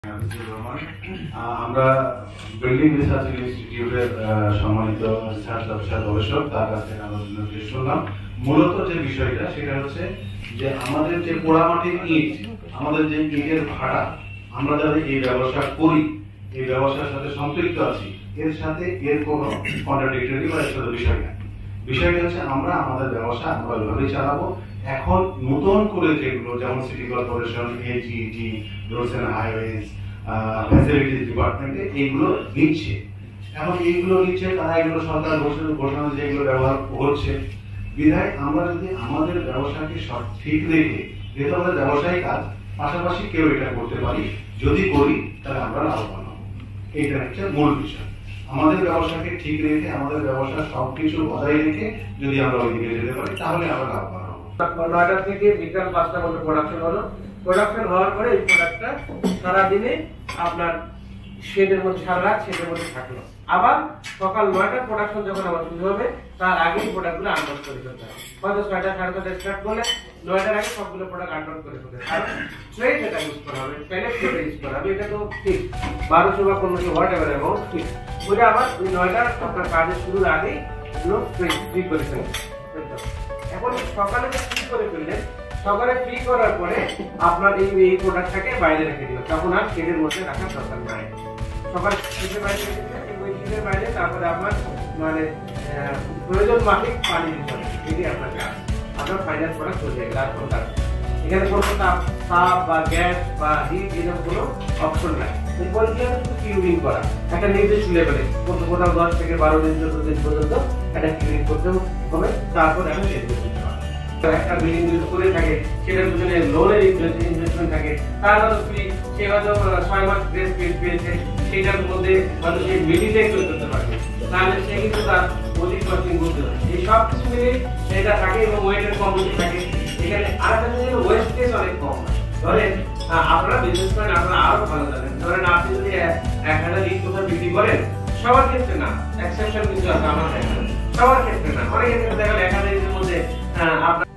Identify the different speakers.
Speaker 1: আমরা building research ইনস্টিটিউটের সম্মানিত রিসার্চ অফিসার গবেষক তার কাছে আলোচনা শুনলাম। মূলত যে বিষয়টা সেটা হচ্ছে যে আমাদের যে পোড়ামাটির ইট, আমাদের যে ইটের ভাড়া, আমরা যারা এই ব্যবসা করি, এই ব্যবসার সাথে সম্পৃক্ত আছি, এর সাথে এর কোনো কন্ট্রাডিক্টরি বা এর সাথে বিষয় না। বিষয়টা হচ্ছে আমরা আমাদের ব্যবসা আমরা ওইভাবেই চালাবো। এখন নতুন করে যেগুলো যেমন city corporation, AGT, roads and highways, facilities ডিপার্টমেন্টে এইগুলো নিচ্ছে। এখন এইগুলো নিচ্ছে, তারা এগুলো সরকার ঘোষণা যে এগুলো ব্যবহার হচ্ছে। বিধায় আমরা যদি আমাদের ব্যবসাকে ঠিক রেখে, যেহেতু আমাদের ব্যবসায়ী কাজ, পাশাপাশি কেউ এটা করতে পারি, যদি করি তাহলে আমরা লাভবান হবো। এইটা হচ্ছে মূল বিষয়। আমাদের ব্যবসাকে ঠিক রেখে, আমাদের ব্যবসা সবকিছু বজায় রেখে যদি আমরা ওই দিকে যেতে পারি তাহলে আমরা লাভবান হবো।
Speaker 2: 9টা থেকে বিকাল 5টা পর্যন্ত প্রোডাকশন হলো। প্রোডাকশন হওয়ার পরে এই প্রোডাক্টটা সারাদিনে আপনার শেডের মধ্যে সারা রাত শেডের মধ্যে থাকলো। আবার সকাল 9টার প্রোডাকশন যখন আমার শুরু হবে তার আগেই প্রোডাক্টগুলো আনলোড করে ফেলতে হবে। হয়তো 6টা 6:30 স্টার্ট করলে 9টার আগে সবগুলো প্রোডাক্ট আনলোড করে ফেলতে হবে। আর ট্রে যেটা ইউজ করা হবে, প্যালেট যেটা ইউজ করা হবে, এটা তো ঠিক 1200 বা 1500 হোয়াট এভার অ্যামাউন্ট ঠিক। ওটা আবার ওই 9টার আপনার কাজের শুরুর আগেই এগুলো ফ্রি করে ফেলতে। এখন সকালে ফ্রি করে ফেললেন, সকালে ফ্রি করার পরে আপনার এই প্রোডাক্টটাকে বাইরে রেখে দিল, তখন আর শেডের মধ্যে রাখার দরকার নাই। সকালে শেডের বাইরে রেখে দিলেন, ওই শেডের বাইরে তারপরে আপনার মানে প্রয়োজন মাফিক পানি দিতে হবে। এটি আপনার কাজ, আপনার ফাইনাল প্রোডাক্ট হয়ে যাবে। আর কোনো কাজ এখানে কোনো তাপ বা গ্যাস বা হিট এরকম কোনো অপশন নাই। এরপরে কি হবে, শুধু কিউরিং করা একটা নির্দিষ্ট লেভেলে, কোথাও 10 থেকে 12 দিন 14 দিন পর্যন্ত একটা কিউরিং করতে হবে। তারপর এখন শেড করতে হবে। একটা বিল্ডিং যদি করে থাকে, সেটার পিছনে লোনের ইনভেস্টমেন্ট থাকে, তার হয়তো সে হয়তো 6 মাস গ্রেস পিরিয়ড পেয়েছে, সেটার মধ্যে হয়তো সেই বিল্ডিংটাই তৈরি করতে পারবে, তাহলে সে কিন্তু তার অধিক কস্টিং করতে হবে। এই সব কিছু মিলে এটা থাকে এবং ওয়েটের কম বেশি থাকে। এখানে আরেকটা জিনিস ওয়েস্টেজ অনেক কম। ধরেন আপনারা বিজনেস করেন, আপনারা আরো ভালো জানেন। ধরেন আপনি যদি 1000 ইট কোথাও বিক্রি করেন, সবার ক্ষেত্রে না, এক্সেপশন কিছু আছে, আমার সবার ক্ষেত্রে না, অনেক ক্ষেত্রে দেখা গেল 1000 ইটের মধ্যে আপনার